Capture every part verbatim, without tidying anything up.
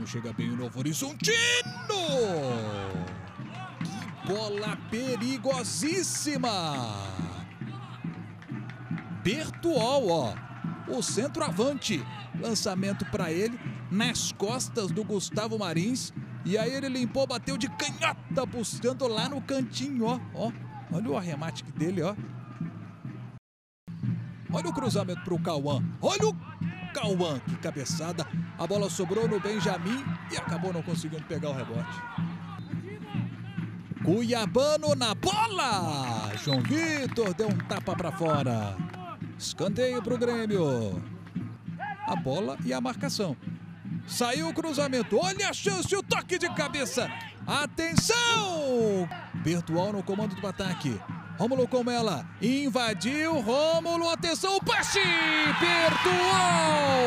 chega bem o Novo Horizontino. Que bola perigosíssima. Bertuol, ó, o centroavante. Lançamento para ele, nas costas do Gustavo Marins. E aí ele limpou, bateu de canhota, buscando lá no cantinho, ó. ó olha o arremate dele, ó. Olha o cruzamento para o Cauã. Olha o Cauã, que cabeçada. A bola sobrou no Benjamin e acabou não conseguindo pegar o rebote. Cuiabano na bola. João Vitor deu um tapa para fora. Escanteio para o Grêmio. A bola e a marcação. Saiu o cruzamento. Olha a chance, o toque de cabeça. Atenção! Bertuol no comando do ataque. Rômulo com ela. Invadiu. Rômulo, atenção, o passe! Bertuol!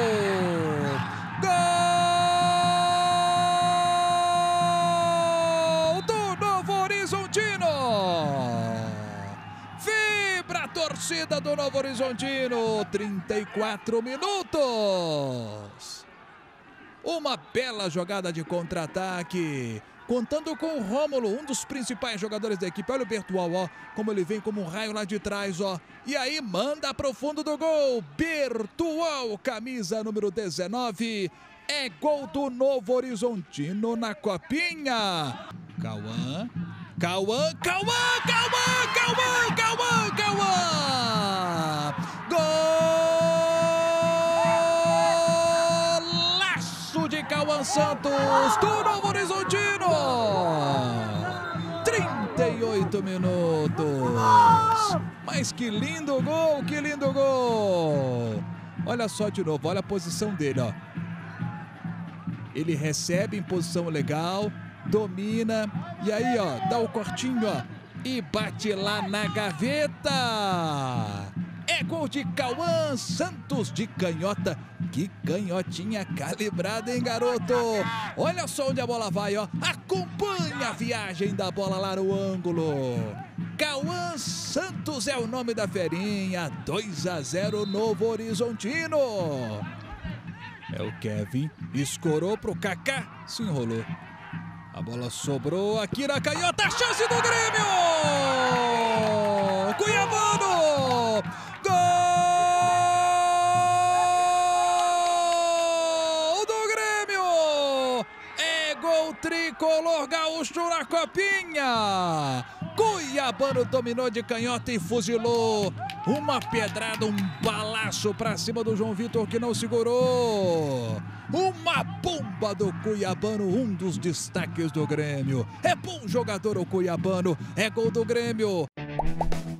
Gol do Novo Horizontino! Vibra a torcida do Novo Horizontino. trinta e quatro minutos. Uma bela jogada de contra-ataque. Contando com o Rômulo, um dos principais jogadores da equipe. Olha o Bertuol, ó, como ele vem como um raio lá de trás, ó. E aí manda pro fundo do gol. Bertuol, camisa número dezenove. É gol do Novo Horizontino na copinha. Cauã, Cauã, Cauã, Cauã, Cauã, Cauã, Cauã. Golaço de Cauã Santos, do Novo Horizontino. trinta e oito minutos. Mas que lindo gol, que lindo gol. Olha só de novo, olha a posição dele, ó. Ele recebe em posição legal, domina, e aí, ó, dá o cortinho, ó, e bate lá na gaveta. É gol de Cauã Santos de canhota. Que canhotinha calibrada, hein, garoto? Olha só onde a bola vai, ó. Acompanha a viagem da bola lá no ângulo. Cauã Santos é o nome da ferinha. dois a zero Novo Horizontino. É o Kevin, escorou pro Kaká, se enrolou. A bola sobrou aqui na canhota, a chance do Grêmio! Cuiabano! Gol do Grêmio! É gol tricolor gaúcho na copinha! Cuiabano dominou de canhota e fuzilou. Uma pedrada, um balaço pra cima do João Vitor, que não segurou. Uma bomba do Cuiabano, um dos destaques do Grêmio. É bom jogador o Cuiabano, é gol do Grêmio.